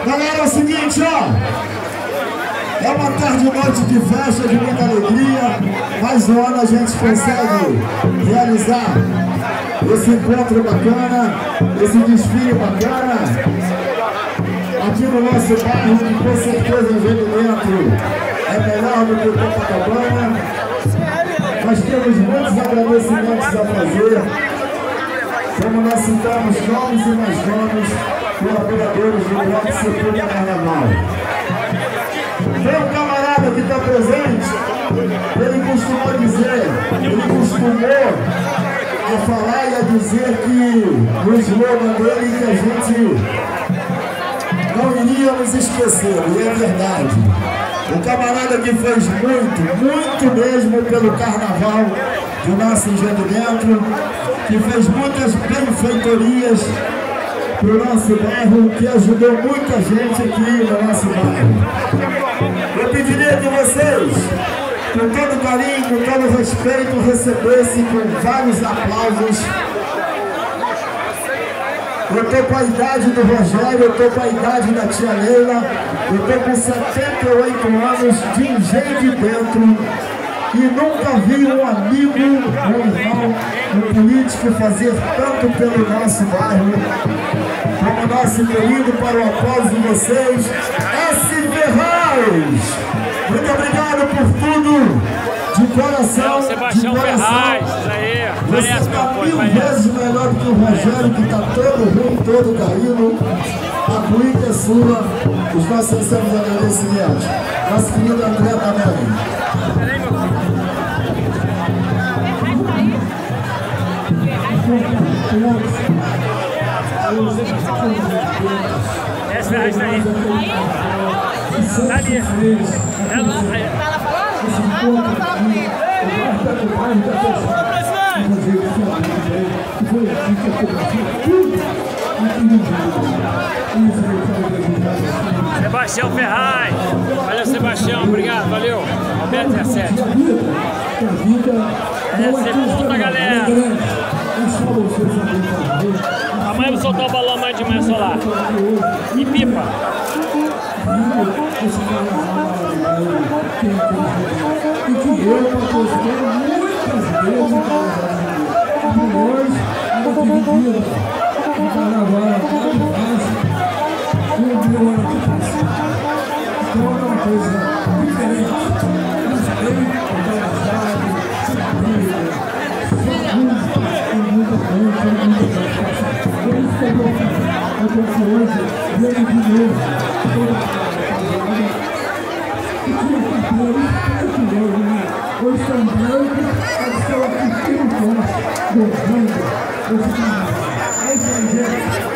Galera, é o seguinte, ó. É uma tarde e noite de festa, de muita alegria. Mais um ano a gente consegue realizar esse encontro bacana, esse desfile bacana aqui no nosso bairro, que com certeza o envolvimento é melhor do que o Copacabana. Nós temos muitos agradecimentos a fazer, como nós citamos nomes e mais nomes, colaboradores do Bloco Setor do Carnaval. Tem um camarada que está presente, ele costumou dizer, ele costumou a falar e a dizer que no slogan dele que a gente não iríamos esquecer, e é verdade. O camarada que fez muito mesmo pelo carnaval do nosso Engenho Dentro, que fez muitas benfeitorias para o nosso bairro, que ajudou muita gente aqui no nosso bairro. Eu pediria que vocês, com todo carinho, com todo respeito, recebessem com vários aplausos. Eu estou com a idade do Rogério, eu estou com a idade da tia Leila, eu estou com 78 anos de Engenho de Dentro e nunca vi um amigo, um irmão, um político fazer tanto pelo nosso bairro, como nosso querido, para o aplauso de vocês, S. Ferraz. Muito obrigado por tudo, de coração, Sebastião de coração. Ferraz, isso aí, Você está 1000 vezes melhor do que o Rogério, que está todo ruim, todo caído. A cuíca é sua, os nossos sinceros agradecimentos. Nosso querido André também. Essa Ferraz está aí. Tá ali. Tá lá falando? Fala comigo. Sebastião Ferraz. Valeu, Sebastião. Obrigado, valeu. Roberto é 7. Segunda, galera. Amanhã eu vou soltar o balão mais de manhã solar. E pipa. E que eu patrocinei muitas vezes milhões divididas no carnaval, um milhão de pessoas. Então é uma coisa diferente. Respeito, engraçado, sabia, muita coisa. Por isso que eu trouxe hoje, veio de novo, toda hoje são brancos, eles são aqui do rango, do rango,